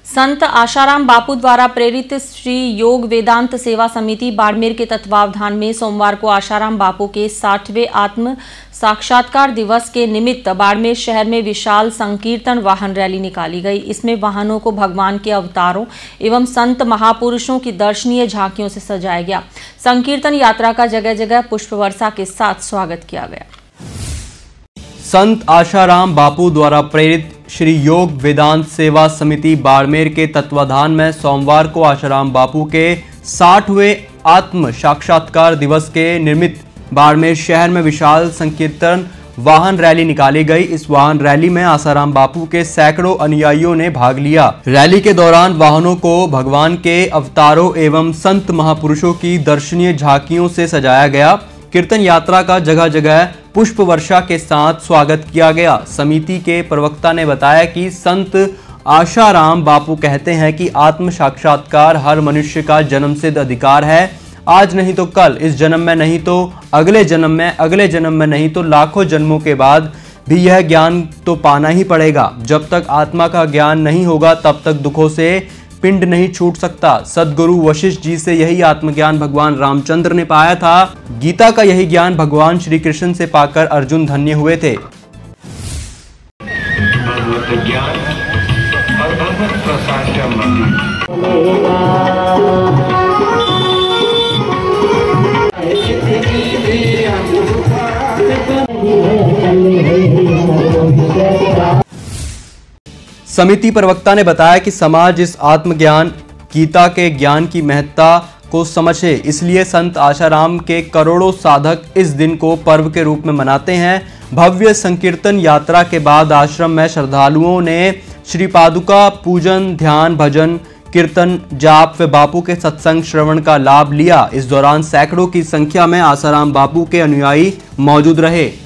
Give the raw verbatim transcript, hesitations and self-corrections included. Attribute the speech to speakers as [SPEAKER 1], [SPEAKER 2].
[SPEAKER 1] संत आशाराम बापू द्वारा प्रेरित श्री योग वेदांत सेवा समिति बाड़मेर के तत्वावधान में सोमवार को आशाराम बापू के साठवें आत्म साक्षात्कार दिवस के निमित्त बाड़मेर शहर में विशाल संकीर्तन वाहन रैली निकाली गई। इसमें वाहनों को भगवान के अवतारों एवं संत महापुरुषों की दर्शनीय झांकियों से सजाया गया। संकीर्तन यात्रा का जगह जगह पुष्प वर्षा के साथ स्वागत किया गया।
[SPEAKER 2] संत आशाराम बापू द्वारा प्रेरित श्री योग वेदांत सेवा समिति बाड़मेर के तत्वाधान में सोमवार को आशाराम बापू के साठवें आत्म साक्षात्कार दिवस के निमित्त बाड़मेर शहर में विशाल संकीर्तन वाहन रैली निकाली गई। इस वाहन रैली में आशाराम बापू के सैकड़ों अनुयायियों ने भाग लिया। रैली के दौरान वाहनों को भगवान के अवतारों एवं संत महापुरुषों की दर्शनीय झांकियों से सजाया गया। कीर्तन यात्रा का जगह जगह पुष्प वर्षा के साथ स्वागत किया गया। समिति के प्रवक्ता ने बताया कि संत आशाराम बापू कहते हैं कि आत्म साक्षात्कार हर मनुष्य का जन्मसिद्ध अधिकार है। आज नहीं तो कल, इस जन्म में नहीं तो अगले जन्म में, अगले जन्म में नहीं तो लाखों जन्मों के बाद भी यह ज्ञान तो पाना ही पड़ेगा। जब तक आत्मा का ज्ञान नहीं होगा तब तक दुखों से पिंड नहीं छूट सकता। सदगुरु वशिष्ठ जी से यही आत्मज्ञान भगवान रामचंद्र ने पाया था। गीता का यही ज्ञान भगवान श्री कृष्ण से पाकर अर्जुन धन्य हुए थे। भगवत ज्ञान और भगवत प्रसाद का समिति प्रवक्ता ने बताया कि समाज इस आत्मज्ञान गीता के ज्ञान की महत्ता को समझे, इसलिए संत आशाराम के करोड़ों साधक इस दिन को पर्व के रूप में मनाते हैं। भव्य संकीर्तन यात्रा के बाद आश्रम में श्रद्धालुओं ने श्री पादुका पूजन, ध्यान, भजन, कीर्तन, जाप व बापू के सत्संग श्रवण का लाभ लिया। इस दौरान सैकड़ों की संख्या में आशाराम बापू के अनुयायी मौजूद रहे।